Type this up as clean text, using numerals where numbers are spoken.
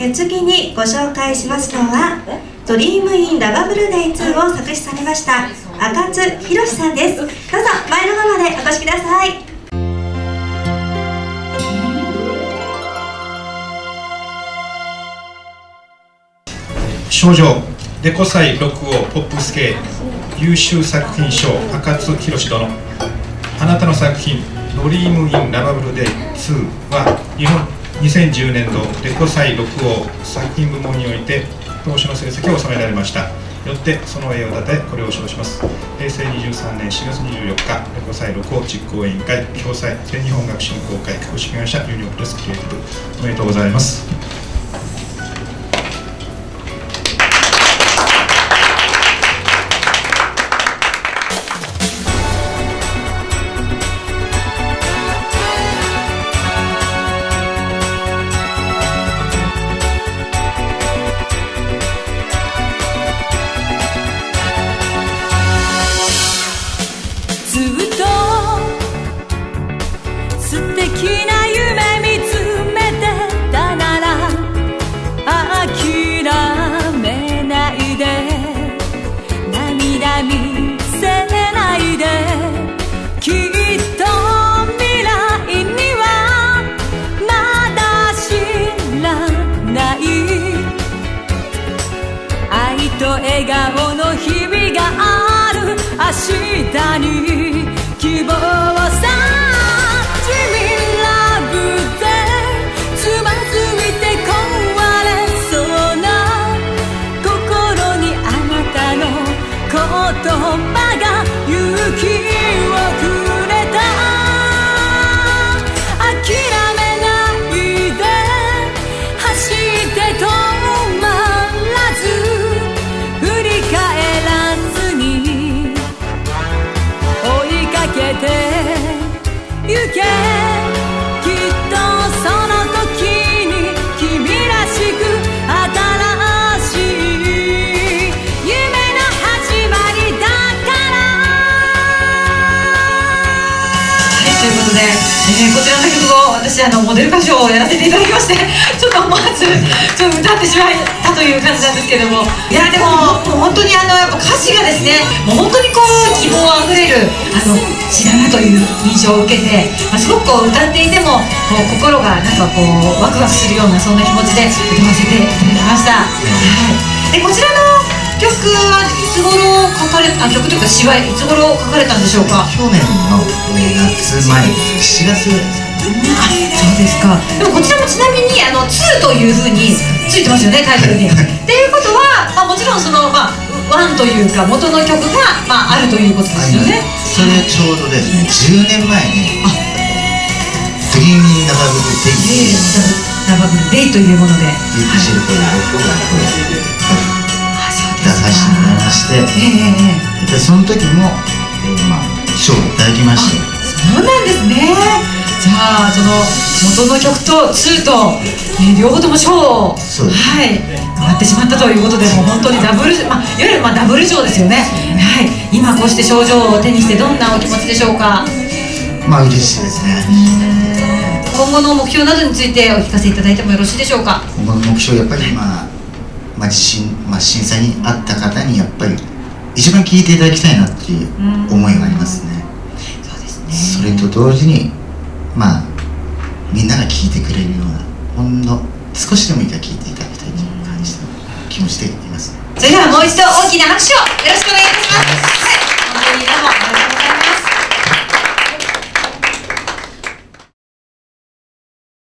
次にご紹介しますのは「ドリームインラバブルデイ2」を作詞されました赤津宏さんです。どうぞ前の方までお越しください。 賞状レコ祭6号ポップス系優秀作品賞赤津宏殿、あなたの作品「ドリームインラバブルデイ2」は2010年度レコ祭6号作品部門において当初の成績を収められました。よってその栄を立てこれを賞します。平成23年4月24日レコ祭6号実行委員会共催全日本学振興会株式会社ユニオンプレスクリエイティブ、おめでとうございます。 素敵な夢見つめてたなら諦めないで、涙見せないで、きっと未来にはまだ知らない愛と笑顔の日々がある明日に希望さ言葉が勇気をくれた。諦めないで走って止まらず、振り返らずに追いかけて行け。きっとその時に君らしく新しいこちらの曲を私モデル歌手をやらせていただきまして、ちょっと思わず歌ってしまったという感じなんですけども、いやでも本当にやっぱ歌詞がですね、もう本当に希望あふれる詩だなという印象を受けて、すごく歌っていても心がなんかワクワクするような、そんな気持ちで歌わせていただきました。はい、でこちらの曲はいつ頃書かれた、曲というか詩はいつ頃書かれたんでしょうか？ 去年の夏前、7月ぐらいです。 そうですか。でもこちらもちなみに2というふうについてますよね、タイトルに。っていうことは、もちろんその1というか元の曲があるということですよね。 それちょうどですね、10年前にドリーミンラバブルデイ、 ラバブルデイというものでディープシルクを出させてもらいまして、その時も賞をいただきました。 そうなんですね。じゃあその元の曲と2と、両方とも賞をもらってしまったということで、もう本当にダブル、いわゆるダブル賞ですよね。はい、今こうして賞状を手にしてどんなお気持ちでしょうか？ 嬉しいですね。 今後の目標などについてお聞かせいただいてもよろしいでしょうか？ 今後の目標、やっぱり審査にあった方にやっぱり一番聴いていただきたいなっていう思いがありますね。 そうですね。 それと同時にみんなが聴いてくれるような、ほんの少しでもいいから聴いていただきたいという感じの気持ちでいます。 それではもう一度大きな拍手をよろしくお願いいたします。はい、本当にどうも